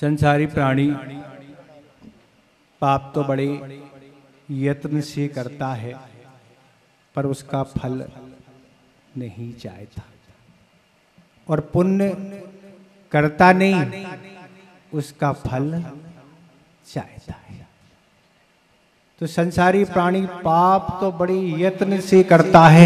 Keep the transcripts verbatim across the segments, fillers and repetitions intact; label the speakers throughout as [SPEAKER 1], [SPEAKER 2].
[SPEAKER 1] संसारी प्राणी पाप तो बड़े यत्न से करता है, पर उसका फल नहीं चाहता, और पुण्य करता नहीं, उसका फल चाहता है। तो संसारी प्राणी पाप तो बड़े यत्न से करता है,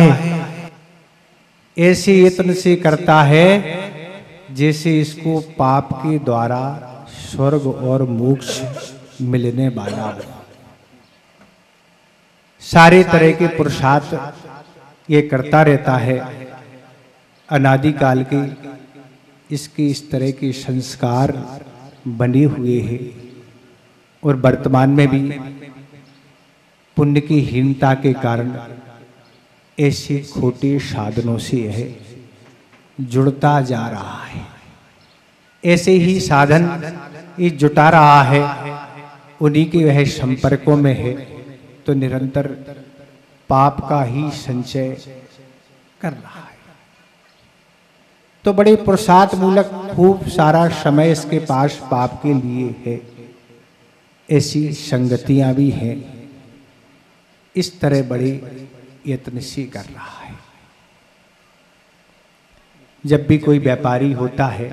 [SPEAKER 1] ऐसे यत्न से करता है जैसे इसको पाप के द्वारा स्वर्ग और मोक्ष मिलने वाला हो। सारे तरह के पुरुषार्थ ये करता रहता है। अनादिकाल के इसके इस तरह के संस्कार बने हुए हैं, और वर्तमान में भी पुण्य की हीनता के कारण ऐसे खोटे साधनों से है जुड़ता जा रहा है। ऐसे ही साधन ये जुटा रहा है, उन्हीं के वह संपर्कों में है, तो निरंतर पाप का ही संचय कर रहा है। तो बड़े पुरुषार्थ मूलक खूब सारा समय इसके पास पाप के लिए है। ऐसी संगतियां भी हैं, इस तरह बड़े यत्न से कर रहा है। जब भी कोई व्यापारी होता है,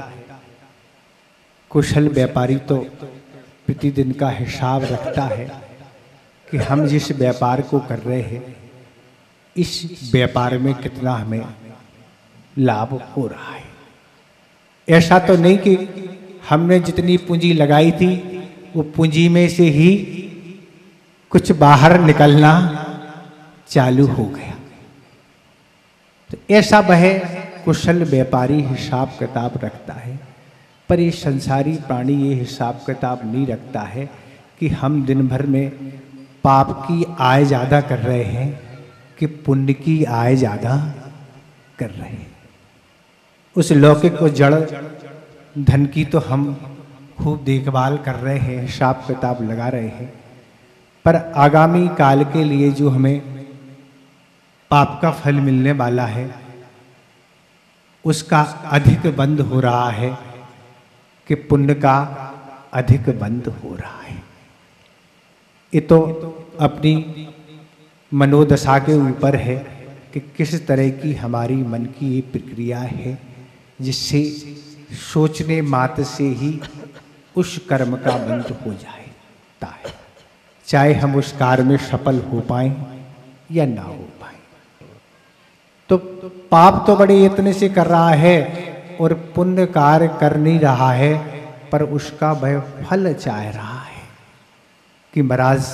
[SPEAKER 1] कुशल व्यापारी, तो प्रतिदिन का हिसाब रखता है कि हम जिस व्यापार को कर रहे हैं, इस व्यापार में कितना हमें लाभ हो रहा है। ऐसा तो नहीं कि हमने जितनी पूंजी लगाई थी वो पूंजी में से ही कुछ बाहर निकलना चालू हो गया। तो ऐसा वह कुशल व्यापारी हिसाब किताब रखता है, पर ये संसारी प्राणी ये हिसाब किताब नहीं रखता है कि हम दिन भर में पाप की आय ज़्यादा कर रहे हैं कि पुण्य की आय ज़्यादा कर रहे हैं। उस लौकिक को जड़ धन की तो हम खूब देखभाल कर रहे हैं, हिसाब किताब लगा रहे हैं, पर आगामी काल के लिए जो हमें पाप का फल मिलने वाला है, उसका अधिक बंद हो रहा है कि पुण्य का अधिक बंद हो रहा है। ये तो अपनी मनोदशा के ऊपर है कि किस तरह की हमारी मन की ये प्रक्रिया है, जिससे सोचने मात्र से ही उस कर्म का बंद हो जाता है, चाहे हम उस कार्य में सफल हो पाए या ना हो पाए। तो पाप तो बड़े यत्न से कर रहा है और पुण्य कार्य कर नहीं रहा है, पर उसका वह फल चाह रहा है कि महाराज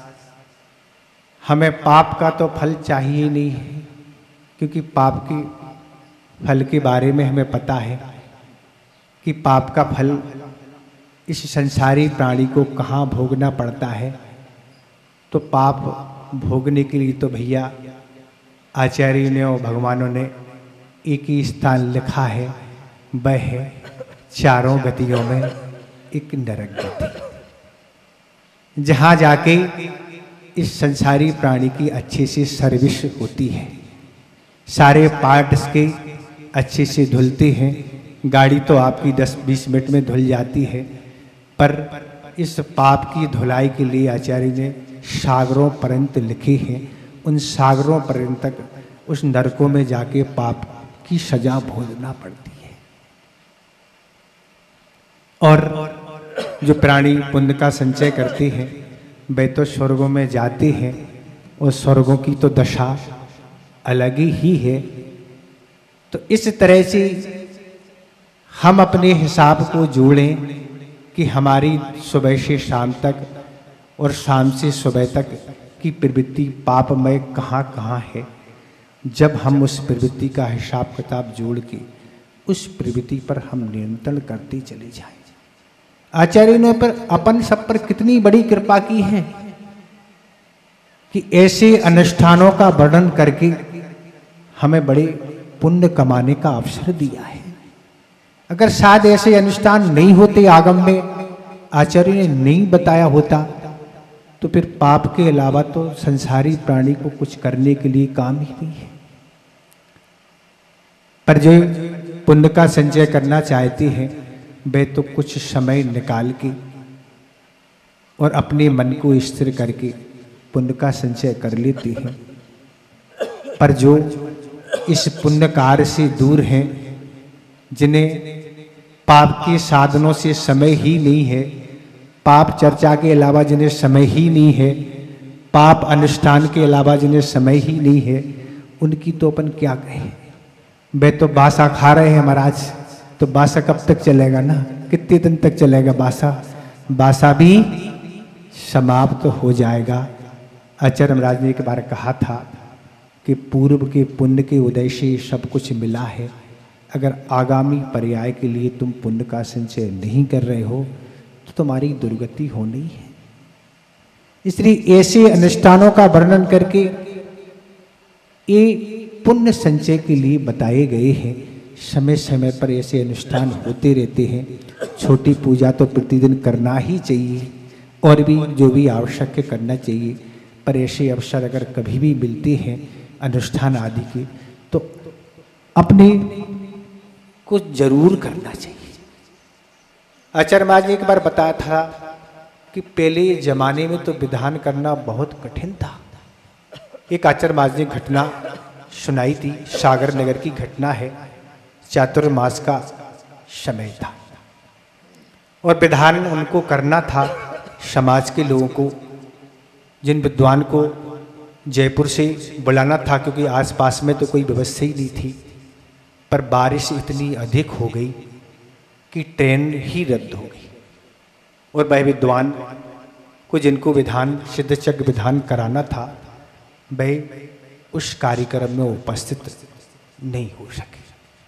[SPEAKER 1] हमें पाप का तो फल चाहिए नहीं है, क्योंकि पाप के फल के बारे में हमें पता है कि पाप का फल इस संसारी प्राणी को कहाँ भोगना पड़ता है। तो पाप भोगने के लिए तो भैया आचार्यों ने और भगवानों ने एक ही स्थान लिखा है, वह है चारों गतियों में एक नरक गति, जहाँ जाके इस संसारी प्राणी की अच्छे से सर्विस होती है, सारे पार्ट्स के अच्छे से धुलते हैं। गाड़ी तो आपकी दस बीस मिनट में धुल जाती है, पर इस पाप की धुलाई के लिए आचार्य ने सागरों पर्यंत लिखे हैं। उन सागरों पर्यंत तक उस नरकों में जाके पाप की सजा भोगना पड़ती है। और जो प्राणी पुण्य का संचय करते हैं वे तो स्वर्गों में जाते हैं, और स्वर्गों की तो दशा अलग ही है। तो इस तरह से हम अपने हिसाब को जोड़ें कि हमारी सुबह से शाम तक और शाम से सुबह तक की प्रवृत्ति पापमय कहाँ कहाँ है। जब हम उस प्रवृत्ति का हिसाब किताब जोड़ के उस प्रवृत्ति पर हम नियंत्रण करते चले जाएं। आचार्य ने पर अपन सब पर कितनी बड़ी कृपा की है कि ऐसे अनुष्ठानों का वर्णन करके हमें बड़े पुण्य कमाने का अवसर दिया है। अगर शायद ऐसे अनुष्ठान नहीं होते, आगम में आचार्य ने नहीं बताया होता, तो फिर पाप के अलावा तो संसारी प्राणी को कुछ करने के लिए काम ही नहीं है। पर जो पुण्य का संचय करना चाहते हैं वे तो कुछ समय निकाल के और अपने मन को स्थिर करके पुण्य का संचय कर लेती हैं। पर जो इस पुण्य कार्य से दूर हैं, जिन्हें पाप के साधनों से समय ही नहीं है, पाप चर्चा के अलावा जिन्हें समय ही नहीं है, पाप अनुष्ठान के अलावा जिन्हें समय ही नहीं है, उनकी तो अपन क्या कहें। वे तो बासा खा रहे हैं महाराज, तो बासा कब तक चलेगा ना, कितने दिन तक चलेगा बासा, बासा भी समाप्त तो हो जाएगा। आचार्य महाराज ने एक बार कहा था कि पूर्व के पुण्य के उदय से सब कुछ मिला है, अगर आगामी पर्याय के लिए तुम पुण्य का संचय नहीं कर रहे हो तो तुम्हारी दुर्गति होनी है। इसलिए ऐसे अनुष्ठानों का वर्णन करके ये पुण्य संचय के लिए बताए गए हैं। समय समय पर ऐसे अनुष्ठान होते रहते हैं। छोटी पूजा तो प्रतिदिन करना ही चाहिए और भी जो भी आवश्यक है करना चाहिए, पर ऐसे अवसर अगर कभी भी मिलते हैं अनुष्ठान आदि के, तो अपने को जरूर करना चाहिए। आचार्य महाराज ने एक बार बताया था कि पहले जमाने में तो विधान करना बहुत कठिन था। एक आचार्य महाराज ने घटना सुनाई थी, सागर नगर की घटना है। चातुर्मास का समय था और विधान उनको करना था समाज के लोगों को, जिन विद्वान को जयपुर से बुलाना था, क्योंकि आसपास में तो कोई व्यवस्था ही नहीं थी। पर बारिश इतनी अधिक हो गई कि ट्रेन ही रद्द हो गई और वह विद्वान को जिनको विधान सिद्धचक्र विधान कराना था वह उस कार्यक्रम में उपस्थित नहीं हो सके।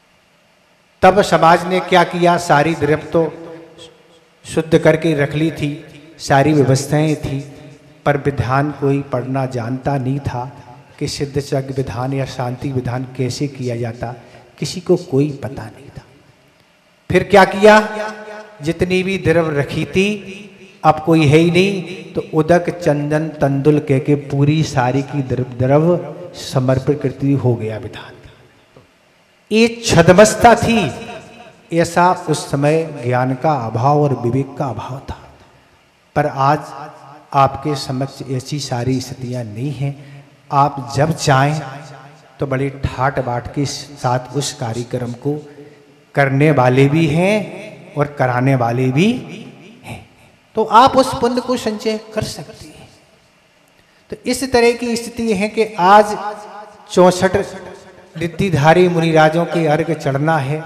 [SPEAKER 1] तब समाज ने क्या किया, सारी द्रव्य तो शुद्ध करके रख ली थी, सारी व्यवस्थाएं थी, पर विधान कोई पढ़ना जानता नहीं था कि सिद्धचक्र विधान या शांति विधान कैसे किया जाता, किसी को कोई पता नहीं था। फिर क्या किया, जितनी भी द्रव्य रखी थी, अब कोई है ही नहीं, तो उदक चंदन तंदुल कह के पूरी सारी की द्रव्य समर्पित करती हो गया विधान। ये छद्मस्ता थी, ऐसा उस समय ज्ञान का अभाव और विवेक का अभाव था। पर आज आपके समक्ष ऐसी सारी स्थितियां नहीं हैं। आप जब चाहें तो बड़े ठाट बाट के साथ उस कार्यक्रम को करने वाले भी हैं और कराने वाले भी हैं, तो आप उस पुण्य को संचय कर सकते हैं। तो इस तरह की स्थिति है कि आज चौसठ रिद्धिधारी मुनिराजों के अर्घ चढ़ना है।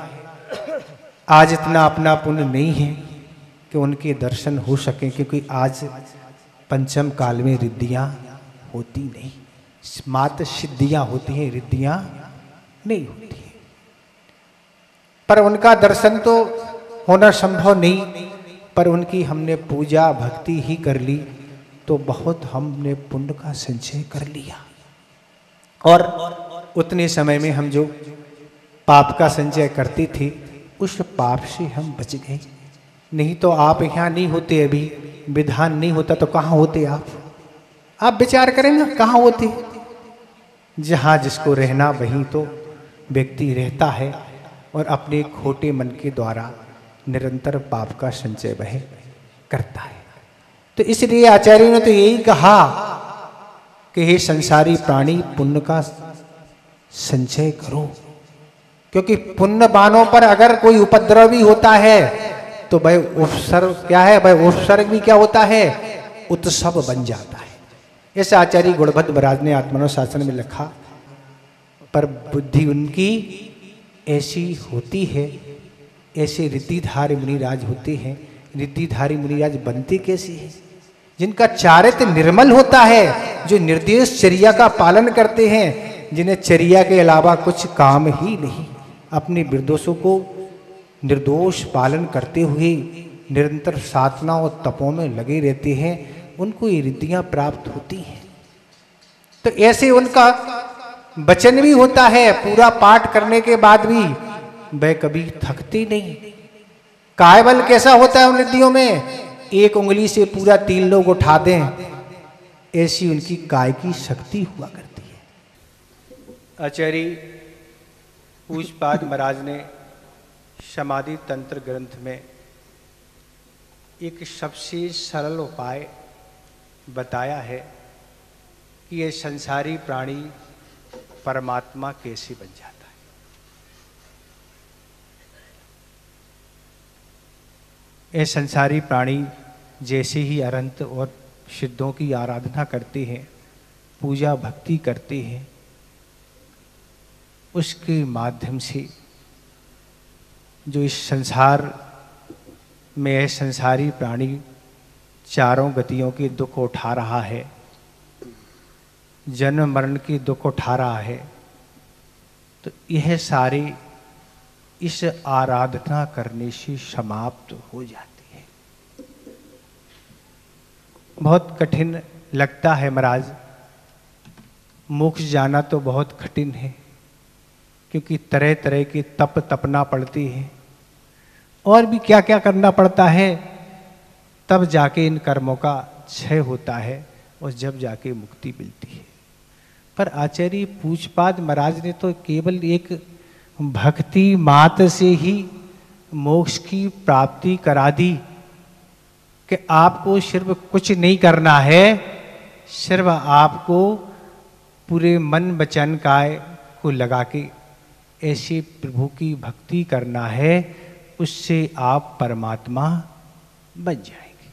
[SPEAKER 1] आज इतना अपना पुण्य नहीं है कि उनके दर्शन हो सके, क्योंकि आज पंचम काल में रिद्धियां होती नहीं, मात्र सिद्धियां होती हैं, रिद्धियां नहीं होती हैं। पर उनका दर्शन तो होना संभव नहीं, पर उनकी हमने पूजा भक्ति ही कर ली तो बहुत हमने पुण्य का संचय कर लिया। और उतने समय में हम जो पाप का संचय करते थे उस पाप से हम बच गए। नहीं तो आप यहाँ नहीं होते, अभी विधान नहीं होता तो कहाँ होते आप? आप विचार करें ना, कहाँ होते? जहाँ जिसको रहना वहीं तो व्यक्ति रहता है और अपने खोटे मन के द्वारा निरंतर पाप का संचय वह करता है। तो इसलिए आचार्य ने तो यही कहा कि हे संसारी प्राणी, पुण्य का संचय करो, क्योंकि पुण्यवानों पर अगर कोई उपद्रव भी होता है तो वह उपसर्ग क्या है, वह उपसर्ग भी क्या होता है, उत्सव बन जाता है। ऐसे आचार्य गुणभद्र महाराज ने आत्मानुशासन में लिखा। पर बुद्धि उनकी ऐसी होती है, ऐसे रिद्धिधारी मुनिराज होते हैं। रिद्धिधारी मुनिराज बनते कैसे हैं? जिनका चारित्र निर्मल होता है, जो निर्देश चर्या का पालन करते हैं, जिन्हें चर्या के अलावा कुछ काम ही नहीं, अपने निर्दोषों को निर्दोष पालन करते हुए निरंतर साधना और तपों में लगे रहते हैं, उनको ये रिद्धियां प्राप्त होती हैं। तो ऐसे उनका वचन भी होता है, पूरा पाठ करने के बाद भी वह कभी थकते नहीं। कायबल कैसा होता है उन रिद्धियों में, एक उंगली से पूरा तीन लोग उठा दें, ऐसी उनकी काय की शक्ति हुआ करती है। आचार्य पूज्यपाद महाराज ने समाधि तंत्र ग्रंथ में एक सबसे सरल उपाय बताया है कि ये संसारी प्राणी परमात्मा कैसे बन जाता है। ये संसारी प्राणी जैसे ही अनंत और सिद्धों की आराधना करते हैं, पूजा भक्ति करते हैं, उसके माध्यम से जो इस संसार में है संसारी प्राणी चारों गतियों के दुख उठा रहा है, जन्म मरण के दुख उठा रहा है, तो यह सारे इस आराधना करने से समाप्त हो जाती है। बहुत कठिन लगता है महाराज, मोक्ष जाना तो बहुत कठिन है, क्योंकि तरह तरह के तप तपना पड़ती है और भी क्या क्या करना पड़ता है, तब जाके इन कर्मों का क्षय होता है और जब जाके मुक्ति मिलती है। पर आचार्य पूछपाद महाराज ने तो केवल एक भक्ति मात्र से ही मोक्ष की प्राप्ति करा दी कि आपको सिर्फ कुछ नहीं करना है, सिर्फ आपको पूरे मन वचन काय को लगा के ऐसे प्रभु की भक्ति करना है, उससे आप परमात्मा बन जाएंगे।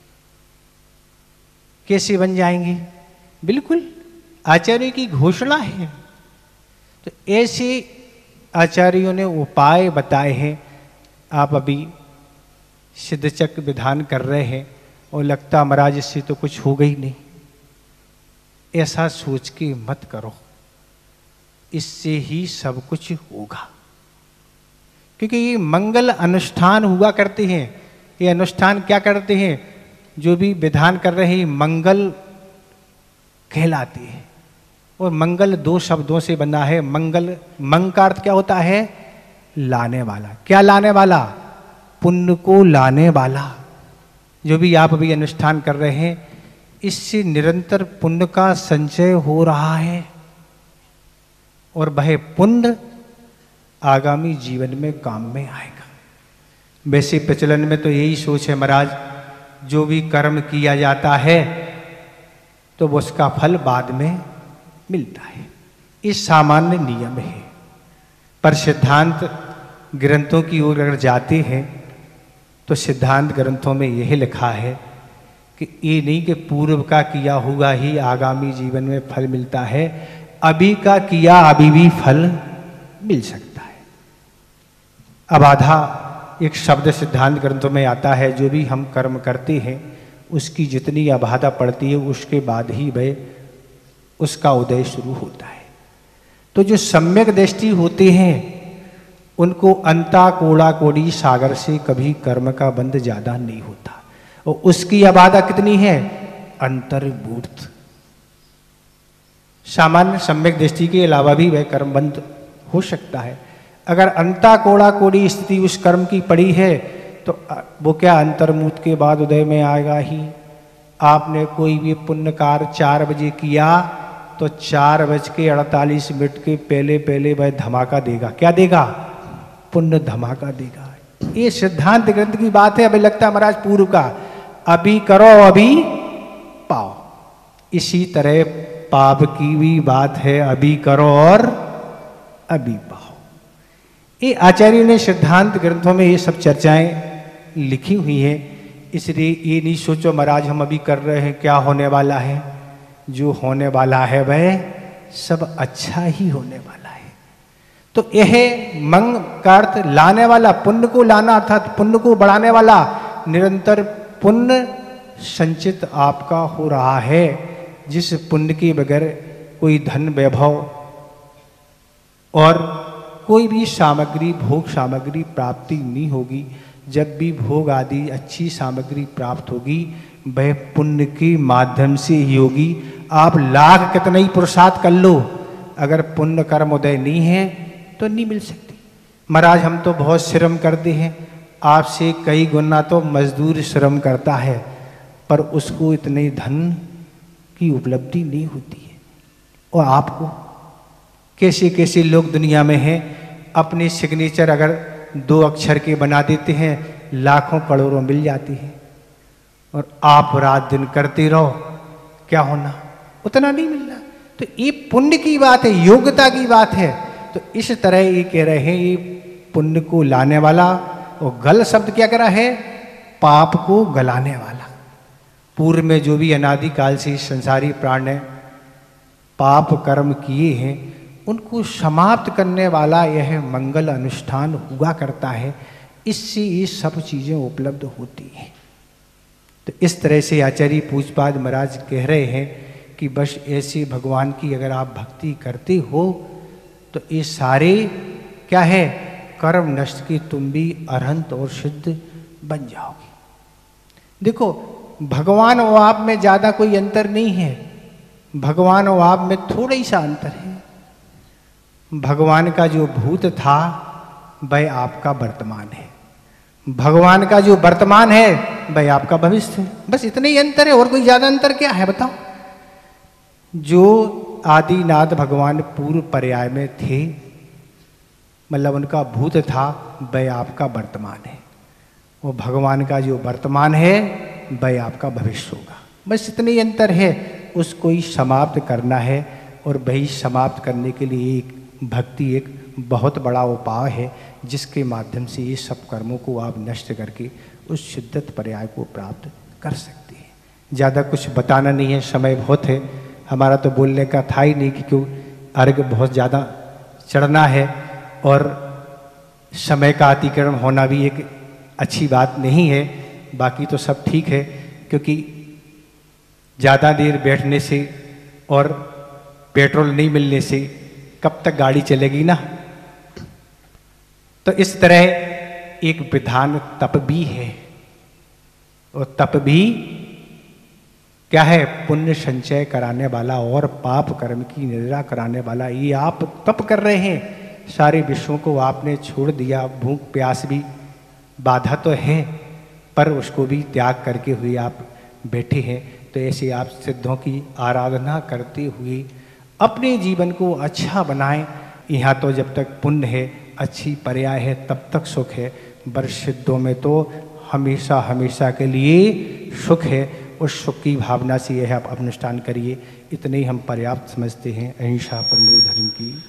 [SPEAKER 1] कैसे बन जाएंगे? बिल्कुल आचार्य की घोषणा है। तो ऐसे आचार्यों ने उपाय बताए हैं। आप अभी सिद्धचक्र विधान कर रहे हैं और लगता महाराज इससे तो कुछ होगा ही नहीं, ऐसा सोच के मत करो, इससे ही सब कुछ होगा। क्योंकि ये मंगल अनुष्ठान हुआ करते हैं। ये अनुष्ठान क्या करते हैं? जो भी विधान कर रहे हैं मंगल कहलाते हैं। और मंगल दो शब्दों से बना है। मंगल, मंग का अर्थ क्या होता है? लाने वाला। क्या लाने वाला? पुण्य को लाने वाला। जो भी आप अभी अनुष्ठान कर रहे हैं, इससे निरंतर पुण्य का संचय हो रहा है और वह पुण्य आगामी जीवन में काम में आएगा। वैसे प्रचलन में तो यही सोच है महाराज, जो भी कर्म किया जाता है तो उसका फल बाद में मिलता है। इस सामान्य नियम है। पर सिद्धांत ग्रंथों की ओर अगर जाते हैं तो सिद्धांत ग्रंथों में यह लिखा है कि ये नहीं कि पूर्व का किया हुआ ही आगामी जीवन में फल मिलता है, अभी का किया अभी भी फल मिल सकता है। अब आधा एक शब्द सिद्धांत ग्रंथों में आता है, जो भी हम कर्म करते हैं उसकी जितनी अबाधा पड़ती है उसके बाद ही वह उसका उदय शुरू होता है। तो जो सम्यक दृष्टि होते हैं उनको अंता कोड़ा कोड़ी सागर से कभी कर्म का बंध ज्यादा नहीं होता। और उसकी अबाधा कितनी है? अंतर्भूत। सामान्य सम्यक दृष्टि के अलावा भी वह कर्म बंध हो सकता है। अगर अंता कोड़ा कोड़ी स्थिति उस कर्म की पड़ी है तो वो क्या अंतर्मूत के बाद उदय में आएगा ही। आपने कोई भी पुण्य कार्य चार बजे किया तो चार बज के अड़तालीस मिनट के पहले पहले वह धमाका देगा। क्या देगा? पुण्य धमाका देगा। ये सिद्धांत ग्रंथ की बात है। अभी लगता है महाराज पूर्व का, अभी करो अभी पाओ। इसी तरह पाप की भी बात है, अभी करो और अभी पाओ। ये आचार्य ने सिद्धांत ग्रंथों में ये सब चर्चाएं लिखी हुई हैं। इसलिए ये नहीं सोचो महाराज हम अभी कर रहे हैं क्या होने वाला है। जो होने वाला है वह सब अच्छा ही होने वाला है। तो यह मंग का अर्थ लाने वाला, पुण्य को लाना अर्थात पुण्य को बढ़ाने वाला। निरंतर पुण्य संचित आपका हो रहा है, जिस पुण्य के बगैर कोई धन वैभव और कोई भी सामग्री भोग सामग्री प्राप्ति नहीं होगी। जब भी भोग आदि अच्छी सामग्री प्राप्त होगी वह पुण्य के माध्यम से ही होगी। आप लाख कितना ही पुरुषार्थ कर लो, अगर पुण्य कर्म उदय नहीं है तो नहीं मिल सकती। महाराज हम तो बहुत श्रम करते हैं, आपसे कई गुना तो मजदूर श्रम करता है, पर उसको इतने धन की उपलब्धि नहीं होती है। और आपको कैसे कैसे लोग दुनिया में हैं, अपने सिग्नेचर अगर दो अक्षर के बना देते हैं, लाखों करोड़ों मिल जाती है। और आप रात दिन करते रहो, क्या होना? उतना नहीं मिलना। तो ये पुण्य की बात है, योग्यता की बात है। तो इस तरह ये कह रहे हैं, ये पुण्य को लाने वाला, और गल शब्द क्या करा है? पाप को गलाने वाला। पूर्व में जो भी अनादिकाल से संसारी प्राण ने पाप कर्म किए हैं, उनको समाप्त करने वाला यह मंगल अनुष्ठान हुआ करता है। इससे ये सब चीज़ें उपलब्ध होती हैं। तो इस तरह से आचार्य पूज्यपाद महाराज कह रहे हैं कि बस ऐसे भगवान की अगर आप भक्ति करते हो तो ये सारे क्या है? कर्म नष्ट की तुम भी अरहंत और सिद्ध बन जाओगे। देखो, भगवान और आप में ज़्यादा कोई अंतर नहीं है। भगवान और आप में थोड़ा ही सा अंतर है। भगवान का जो भूत था वह आपका वर्तमान है, भगवान का जो वर्तमान है वह आपका भविष्य है। बस इतना ही अंतर है, और कोई ज़्यादा अंतर क्या है बताओ? जो आदिनाथ भगवान पूर्व पर्याय में थे, मतलब उनका भूत था, वह आपका वर्तमान है, और भगवान का जो वर्तमान है वह आपका भविष्य होगा। बस इतने ही अंतर है। उसको ही समाप्त करना है, और वही समाप्त करने के लिए एक भक्ति एक बहुत बड़ा उपाय है, जिसके माध्यम से ये सब कर्मों को आप नष्ट करके उस शिद्दत पर्याय को प्राप्त कर सकते हैं। ज़्यादा कुछ बताना नहीं है, समय बहुत है। हमारा तो बोलने का था ही नहीं कि क्यों अर्घ बहुत ज़्यादा चढ़ना है, और समय का अतिक्रमण होना भी एक अच्छी बात नहीं है। बाकी तो सब ठीक है, क्योंकि ज़्यादा देर बैठने से और पेट्रोल नहीं मिलने से कब तक गाड़ी चलेगी ना। तो इस तरह एक विधान तप भी है, और तप भी क्या है? पुण्य संचय कराने वाला और पाप कर्म की निद्रा कराने वाला। ये आप तप कर रहे हैं, सारे विश्वों को आपने छोड़ दिया। भूख प्यास भी बाधा तो है, पर उसको भी त्याग करके हुए आप बैठे हैं। तो ऐसे आप सिद्धों की आराधना करते हुए अपने जीवन को अच्छा बनाएं। यहाँ तो जब तक पुण्य है, अच्छी पर्याय है, तब तक सुख है। बर सिद्धों में तो हमेशा हमेशा के लिए सुख है। उस सुख की भावना से यह आप अनुष्ठान करिए। इतने ही हम पर्याप्त समझते हैं। अहिंसा परमो धर्म की